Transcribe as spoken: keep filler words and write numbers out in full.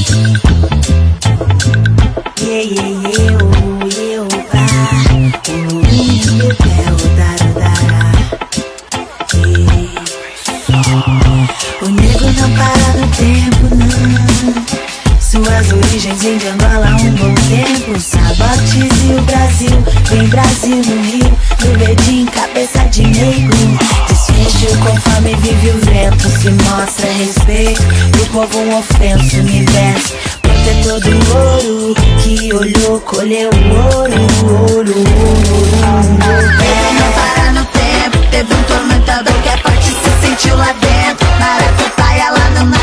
Yeah, yeah, yeah, oh, yeah, oh, ah. O Luiz Bebel, dará, o nego não para no tempo, não. Suas origens vêm de Angola há um bom tempo. Sabotes e o Brasil, vem Brasil no Rio, no Bedim, cabeça de negro. Desfecho conforme vive o vento, se mostra respeito do povo um ofenso, universo protetor do ouro, que olhou, colheu o ouro, ouro, ouro, ouro. Ele não para no tempo, teve um tormentador que é forte, se sentiu lá dentro. Maracutaia lá no